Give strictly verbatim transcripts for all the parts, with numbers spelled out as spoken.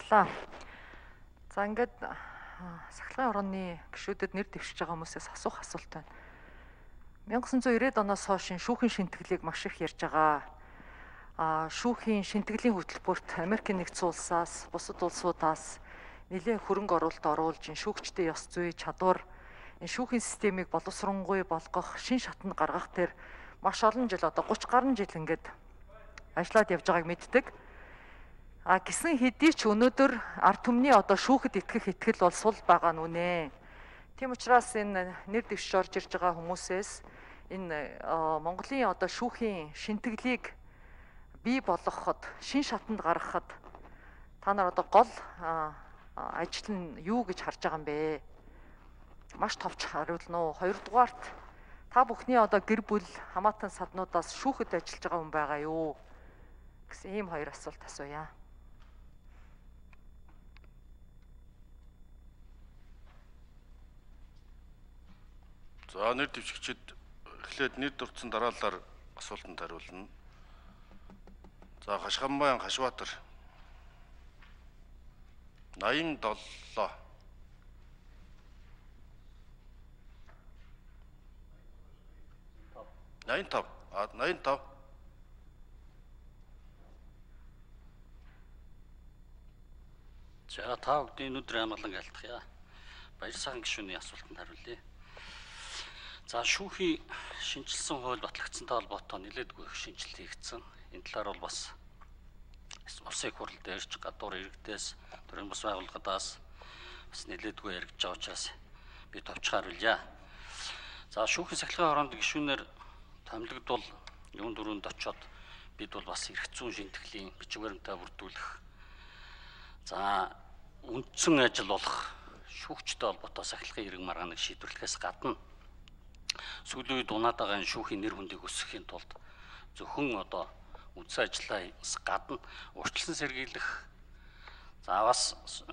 баярлалаа. За ингээд сахилгын орооны гишүүдэд нэр дэвшиж байгаа хүмүүсээс асуух асуулт байна. мянга тоғыз жүз ирээд оноос хойш шүүхийн шинтгэлийг маш их ярьж байгаа. Аа шүүхийн шинтгэлийн хөтөлбөрт Америкийн нэгдсэн улсаас, бусад улсуудаас нэлээд хөрөнгө оруулалт оруулж, шүүгчдийн ёс зүй, чадвар, энэ шүүхийн системийг боловсронгуй болгох, шин шатанд гаргах тэр маш олон жил одоо гуч гаруй жил ингээд ажиллаад явж байгааг мэддэг. А гисэн хэдий ч өнөөдөр ард түмний одоо шүүхэд итгэх итгэл бол сул байгаа нь үнэ. Тийм учраас энэ нэр дэвшиж орж ирж байгаа хүмүүсээс энэ Монголын одоо шүүхийн шинтгэлийг бий болгоход, шин шатанд гаргахад та нар одоо гол ажил нь юу гэж харж байгаа юм бэ? Маш товч хариулна уу? Хоёрдугаарт та бүхний одоо гэр бүл хамаатан саднуудаас шүүхэд ажиллаж байгаа хүн байгаа юу? Гэсэн ийм хоёр асуулт асууя. За нэр дэвшигчид эхлээд нэр дурдсан дараалалаар асуултанд хариулна. За Хашханбаян Хашбаатар найман долоо найман тав а найман тав За та бүдгийн өдөр амгалан айлтгая. Баяр сайхан гишүүний асуултанд хариулъя. За шүүхийн шинжилсэн хууль батлагдсантай холбоотой нэлээдгүй их шинжилт хийгдсэн. Энэ талаар бол бас Улсын их хурлд ирж гадуур иргэдээс төрийн бас байгууллагадаас бас нэлээдгүй яригдж байгаа учраас би товчхон хариулъя. За шүүхийн сахилгын хороонд гишүүнээр томилогдвол юун дөрөнд очоод бид бол бас эрх зүйн шинтгэлийн бичиг баримтаа бүрдүүлэх. За үндсэн ажил болох шүүгчтэй холбоотой сахилгын хэрэг маргааныг шийдвэрлэхээс гадна сүүлийн үед унаад байгаа шүүхийн нэр хүндийг өсгөхийн тулд зөвхөн одоо үндсэн ажлаас гадна урьдчилан сэргийлэх за бас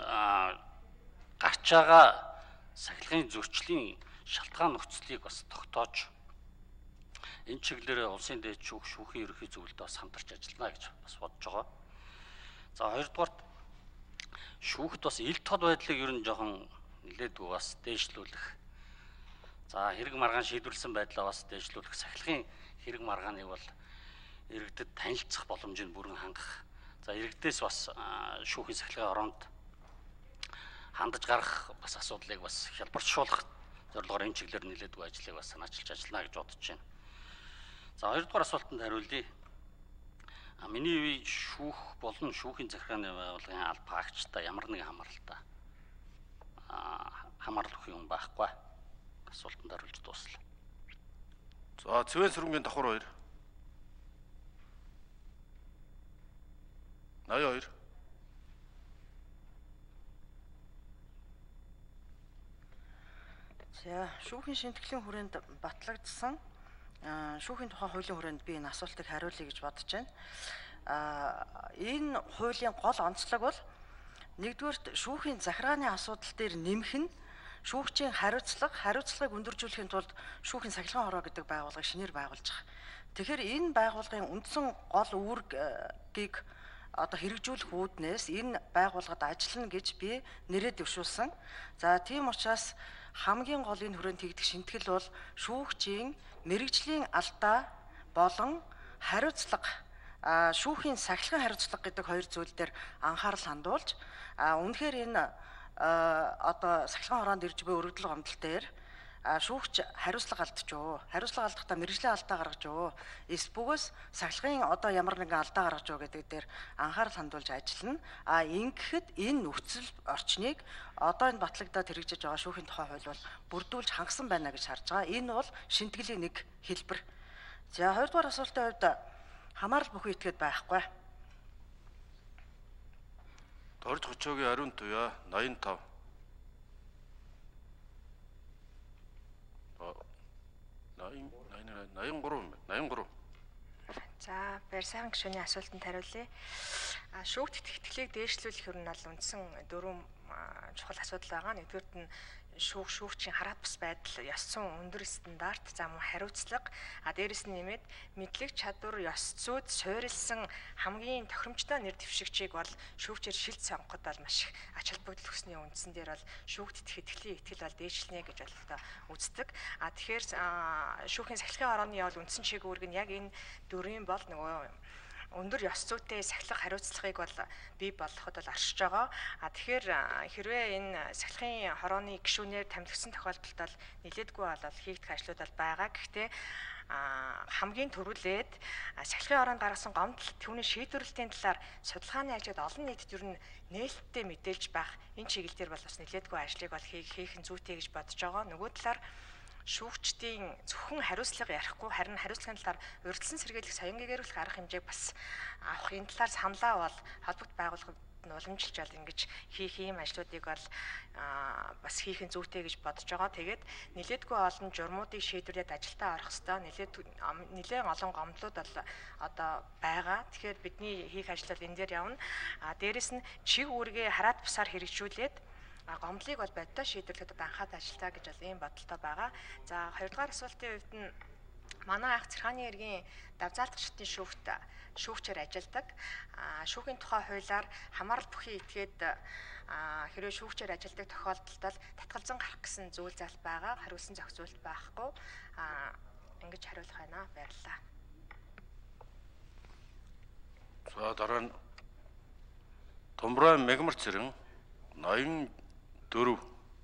гарч байгаа сахилгын зөрчлийн шалтгаан нөхцөлийг бас тогтоож энэ чиглэлээр улсын дээд шүүх шүүхийн ерөнхий зөвлөлд бас хамтарч ажиллана гэж бас бодож байгаа. За хоёрдугаарт шүүхт бас ил тод байдлыг ер нь жоохон нэлээдгүй бас дээшлүүлэх. За хэрэг маргаан шийдвэрлсэн байдлаа бас дээшлүүлэх, сахилгын хэрэг маргааныг бол иргэдэд танилцах боломжийг бүрэн хангах. За иргэдээс бас шүүхийн сахилгын ороонд хандаж гарах бас асуудлыг бас хялбаршуулах зорилгоор энэ чиглэлээр нэлээдгүй ажлыг бас санаачилж ажиллана гэж бодож байна. За хоёрдугаар асуултанд хариулъя. Миний үе шүүх болон шүүхийн захиргааны байгууллагын аль багчтай ямар нэгэн хамааралтай хамаарал өгөх юм байхгүй. Асуултанд хариулж дуслаа. За Цэвэн сүрэнгийн давхар хоёр. найман хоёр. За шүүхийн шинтгэлийн хүрээнд батлагдсан шүүхийн тухай хуулийн хүрээнд би энэ асуултыг хариулъя гэж бодож байна. Аа энэ хуулийн гол онцлог бол нэгдүгээрт шүүхийн захиргааны асуудал дээр нэмэх нь шүүгчийн хариуцлага, хариуцлагыг өндөржүүлэхийн тулд шүүхийн сахилгын хороо гэдэг байгууллагыг шинээр байгуулж байгаа. Тэгэхээр энэ байгууллагын үндсэн гол үүргийг одоо хэрэгжүүлэх үүднээс энэ байгууллагад ажиллана гэж би нэрээ дэвшүүлсэн. За тийм учраас хамгийн гол энэ хүрээнд хийгдэх шинтгэл бол шүүгчийн мэрэгжлийн алдаа болон хариуцлага шүүхийн сахилгын хариуцлага гэдэг хоёр зүйл дээр анхаарал хандуулж үнэхээр энэ одоо сахилгын хороонд ирж буй өргөдөл гомдол дээр шүүгч хариуцлага алдчихөө. Хариуцлага алдахдаа мэрэгжлийн алдаа гаргаж өгөө. Эсбүгээс сахилгын одоо ямар нэгэн алдаа гаргаж өгөө гэдэг дээр анхаарал хандуулж ажиллана. А ингэхэд энэ нөхцөл орчныг одоо энэ батлагдаад хэрэгжиж байгаа шүүхийн тухай хууль бол бүрдүүлж хангасан байна гэж харж байгаа. Энэ бол шинтгэлийн нэг хэлбэр. За хоёрдугаар асуултын хувьд хамаарал бүхэн этгээд байхгүй. Дорж Хочоогийн Ариун Туяа найман тав. найман гурав найман гурав. За баяр сайхан гишүүний асуултанд хариулъя. А шүүгт итгэлийг дээшлүүлэх юм бол үндсэн дөрвөн чухал асуудал байгаа. Нэгдүгээрт нь шүүх шүүгчийн хараат бус байдал, ёс зүйн өндөр стандарт, за мөн хариуцлага, а дээрэс нь нэмээд мэдлэг чадвар, ёс зүйд суурилсан хамгийн тохиромжтой нэр дэвшигчийг бол шүүгчээр шилж сонгоход бол маш их ач холбогдол өгсөний үндсэн дээр бол шүүгт итгэлийн итгэл бол дээшлэнэ гэж бол одоо үздэг. А тэгэхээр шүүхийн сахилгын орооны бол үндсэн чиглэл нь яг энэ дөрвийн бол нөгөө өндөр ёс зүйтэй сахилга хариуцлагыг бол бий болгоход бол оршиж байгаа. А тэгэхээр хэрвээ энэ сахилгын хорооны гишүүнээр тамхигдсан тохиолдолд бол нэлээдгүй бол хийгдэх ажлууд бол байгаа. Гэхдээ хамгийн түрүүлээд сахилгын ороонд гаргасан гомдол түүний шийдвэрлэлтийн талаар судалгааны ажлууд олон нийтэд ер нь нээлттэй мэдээлж байх энэ чиглэл дээр бол бас нэлээдгүй ажлыг бол хийх нь зүйтэй гэж бодож байгаа. Нөгөө талаар шүүгчдийн зөвхөн хариуцлага ярихгүй харин хариуцлагын талаар урьдчилан сэргийлэх соён гэгэрүүлэх арга хэмжээг бас авах энэ талаар саналаа бол холбогд байгууллагад нь уламжилж бол ингэж хийх ийм ажлуудыг бол бас хийх нь зүйтэй гэж бодож байгаа. Тэгээд нэлээдгүй олон журмуудыг шийдвэрлээд ажилдаа орох хэвээр нэлээд нэлээд олон гомдлууд бол одоо байгаа. Тэгэхээр бидний хийх ажил бол энэ дээр явна. А дээрэс нь чиг үүргээ хараат бусаар хэрэгжүүлээд гомдлыг бол бодтой шийдвэрлэхэд анхаад ажиллаа гэж бол ийм бодолтой байгаа. За хоёрдугаар асуултын хувьд нь манай анх Цэрхааны эргийн давзаалтчдын шүүгт шүүгчээр ажилладаг. Шүүхийн тухай хуулиар хамаарал бүхий этгээд хэрвээ шүүгчээр ажилладаг тохиолдолд бол татгалзан гарах гэсэн зүйл зал байгаа. Хариулсан зохицуулт байхгүй. Ингэж хариулах байна. Баярлалаа. За дараа нь Томроо Мегмар Цэрэн ноён дөрөв.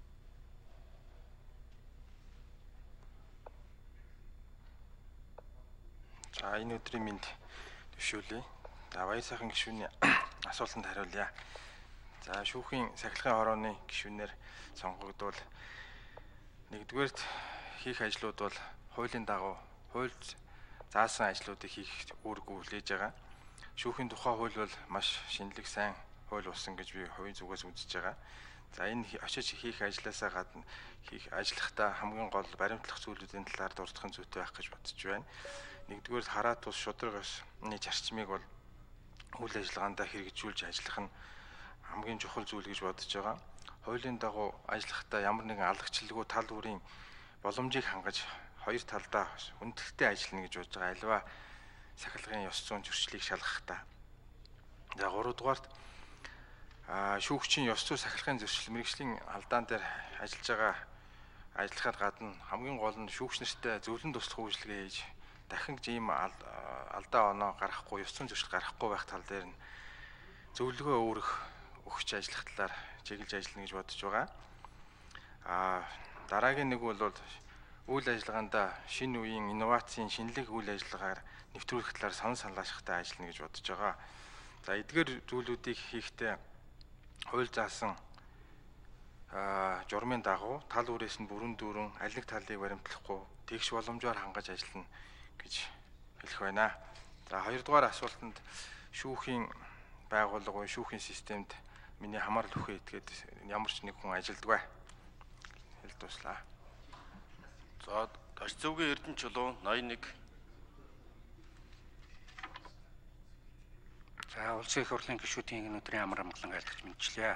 За энэ өдрийн минь төвшүүлье. За баяр сайхан гишүүний асуултанд хариулъя. За шүүхийн сахилгын хорооны гишүүнээр сонгогдвол нэгдүгээрт хийх ажлууд бол хуулийн дагуу хуульд заасан ажлуудыг хийх үүрэг хүлээж байгаа. Шүүхийн тухай хууль бол маш шинэлэг сайн хууль болсон гэж би хувийн зүгээс үзэж байгаа. За энэ очиж хийх ажлаасаа гадна хийх ажиллахдаа хамгийн гол баримтлах зүйлүүдийн талаар дурдахын зүйтэй байх гэж бодож байна. Нэгдүгээр хараат тус шудраг ёсны зарчмыг бол үйл ажиллагаандаа хэрэгжүүлж ажиллах нь хамгийн чухал зүйл гэж бодож байгаа. Хуулийн дагуу ажиллахдаа ямар нэгэн алгачлаггүй тал бүрийн боломжийг хангаж хоёр талдаа хүндэлтэй ажиллана гэж бодож байгаа. Альва сахилгын ёс зүйн зөрчлийг шалгахдаа. За гуравдугаарт шүүгчийн ёс зүй сахилгын зөрчил мэргэжлийн алдаан дээр ажиллаж байгаа ажиллахад гадна хамгийн гол нь шүүгч нартай зөвлөн туслах үйлчилгээ хийж дахин ийм алдаа оноо гарахгүй ёс зүйн зөрчил гарахгүй байх тал дээр нь зөвлөгөө өөрөх өгч ажиллах талаар чиглэж ажиллана гэж бодож байгаа. А дараагийн нэг бол үйл ажиллагаанд шинэ үеийн инновацийн шинэлэг үйл ажиллагаар нэвтрүүлэх талаар сонон саналаашхтай ажиллана гэж бодож байгаа. За эдгээр зүйлүүдийг хийхдээ хууль заасан журмын дагуу тал үрээс нь бүрэн дүүрэн аль нэг талыг баримтлахгүй тэгш боломжоор хангаж ажиллана гэж хэлэх байна. За хоёрдугаар асуултанд шүүхийн байгууллага буюу шүүхийн системд миний хамаарал бүхий этгээд ямар ч нэг хүн ажилддаг. Хэл туслаа. За Даш зөвгийн Эрдэнэ чулуу ноён нэг. За улсын их хурлын гишүүдийн өнөөдрийн амар амгалан айлтгаж мэдчлээ.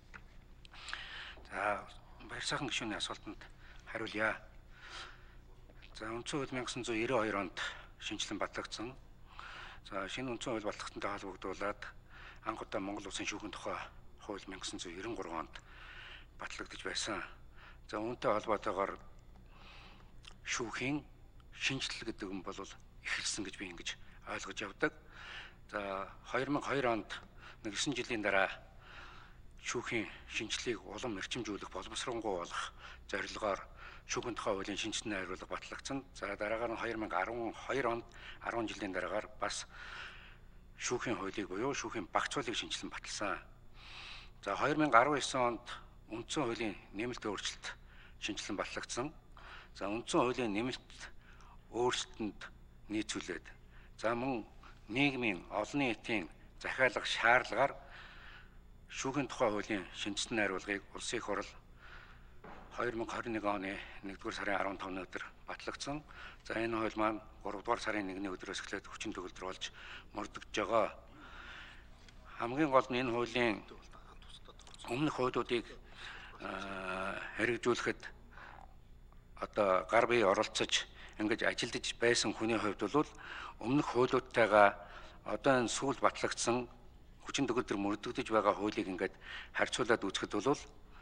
За баяр сайхан гишүүний асуултанд хариулъя. За үндсэн хууль мянга санаа девяносто хоёр онд шинжилэн батлагдсан. За шинэ үндсэн хууль батлагдсантай холбогдуулаад анх удаа Монгол улсын шүүхийн тухай хууль мянга санаа девяносто три онд батлагдж байсан. За үүнтэй холбоотойгоор шүүхийн шинжилэл гэдэг юм бол эхэлсэн гэж би ингэж ойлгож явдаг. За две тысячи two онд нэгэн жилийн дараа шүүхийн шинжилгээг улам эрчимжүүлэх боловсронгуй болох зорилгоор шүүхийн тухай хуулийн шинжилгээний хариулга батлагдсан. За дараагаар нь две тысячи twelve онд ten жилийн дараагаар бас шүүхийн хуулийг буюу шүүхийн багц хуулийг шинжилэн баталсан. За две тысячи nineteen онд үндсэн хуулийн нэмэлт өөрчлөлт шинжилэн батлагдсан. За үндсэн хуулийн нэмэлт өөрчлөлтөнд нийцүүлээд за мөн нийгмийн олон нийтийн захиалга шаардлагаар шүүхийн тухай хуулийн шинжилгээний хариулгыг улсын их хурл две тысячи twenty-one оны нэгдүгээр сарын fifteen өдөр батлагдсан. За энэ хууль маань гуравдугаар сарын first өдрөөс эхлээд хүчин төгөлдөр болж мөрдөгдөж байгаа. Хамгийн гол нь энэ хуулийн өмнөх хуулиудыг хэрэгжүүлэхэд одоо гар бие оролцож ингэж ажилдж байсан хүний хувьд бол өмнөх хуулиудтайгаа одоо энэ сүүл батлагдсан хүчин төгөлдөр мөрдөгдөж байгаа хуулийг ингээд харьцуулаад үзэхэд бол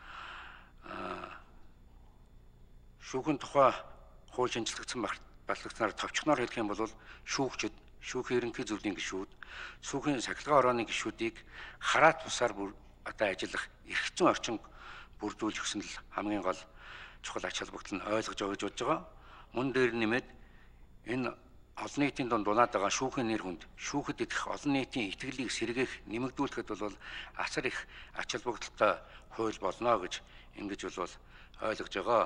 шүүхийн тухай хууль шинжилгдсэн батлагдсанаар товчхоноор хэлэх юм бол шүүгчид, шүүхийн ерөнхий зөвлөлийн гишүүд, шүүхийн сахилгын орооны гишүүдийг хараат тусаар одоо ажиллах эрх зүйн орчин бүрдүүлж өгсөн л хамгийн гол чухал ач холбогдол нь ойлгож байгаа гэж бодож байгаа. Мөн дээр нэмээд энэ олон нийтийн дунд дунаад байгаа шүүхийн нэр хүнд шүүхэд идэх олон нийтийн итгэлийг сэргээх нэмэгдүүлэхэд бол асар их ач холбогдолтой хууль болно гэж ингэж бол ойлгож байгаа.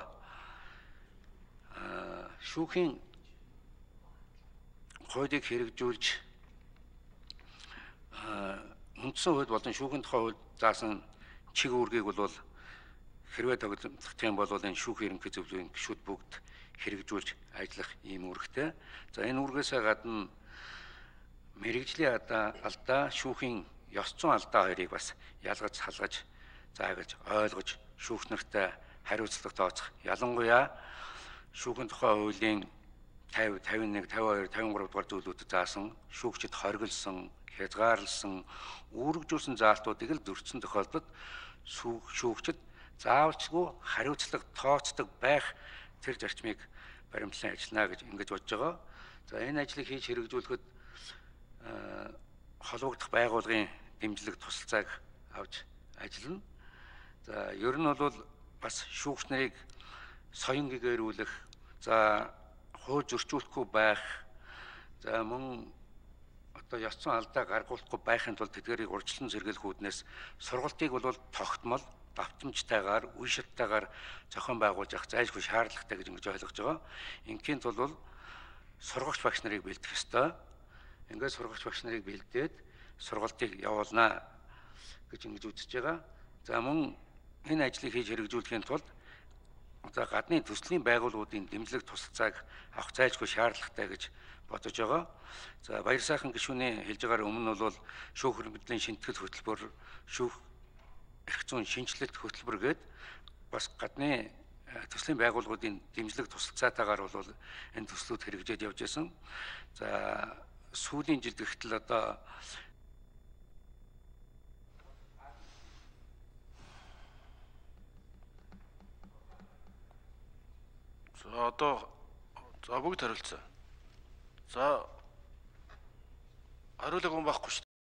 Шүүхийн хуулийг хэрэгжүүлж үндсэн хууль болон шүүхийн тухай хууль заасан чиг үүргийг бол хэрвээ тогтоох юм бол энэ шүүхийн ерөнхий зөвлөлийн гишүүд бүгд хэрэгжүүлж ажиллах ийм үүрэгтэй. За энэ үүргээс гадна мэрэгжлийн алдаа, шүүхийн ёс зүйн алдаа хоёрыг бас ялгаж салгаж заагж ойлгож шүүгч нартай хариуцлага тооцох. Ялангуяа шүүхийн тухай хуулийн пятьдесят, пятьдесят один, пятьдесят two, пятьдесят три дугаар зүйлүүдэд заасан шүүгчид хоригдсон, хязгаарлсан, үүрэгжүүлсэн заалтуудыг л зөрчсөн тохиолдолд шүүгчид заавалчгүй хариуцлага тооцдог байх тэр зарчмыг баримтлан ажиллана гэж ингэж бодож байгаа. За энэ ажлыг хийж хэрэгжүүлэхэд холбогдох байгууллагын дэмжлэг тусалцааг авч ажиллана. За ер нь бол бас шүүгч нарыг соён гэгэрүүлэх, за хууль зөрчүүлэхгүй байх, за мөн одоо ёс зүйн алдаа гаргуулахгүй байхын тулд тэдгэрийг урьдчилан сэргийлэх үүднээс сургалтыг бол тогтмол давтамжтайгаар, үе шаттайгаар зохион байгуулж явах зайлшгүй шаардлагатай гэж ингэж ойлгож байгаа. Ингийн тулд бол сургагч багш нарыг бэлдэх ёстой. Ингээд сургагч багш нарыг бэлдээд сургалтыг явуулнаа гэж ингэж үзэж байгаа. За мөн энэ ажлыг хийж хэрэгжүүлэхийн тулд одоо гадны төслийн байгууллагуудын дэмжлэг тусалцааг авах зайлшгүй шаардлагатай гэж бодож байгаа. За баяр сайхан гишүүний хэлж байгаагаар өмнө бол шүүх хөтөлбөрийн шинтгэл хөтөлбөр, шүүх эрх зүйн шинжилэлт хөтөлбөр гээд бас гадны төслийн байгууллагуудын дэмжлэг тусалцаатайгаар бол энэ төслүүд хэрэгжээд явж байсан. За сүүлийн жилд гэтэл одоо За одоо за бүгд хариулцсан. За хариулах хүн байхгүй шүү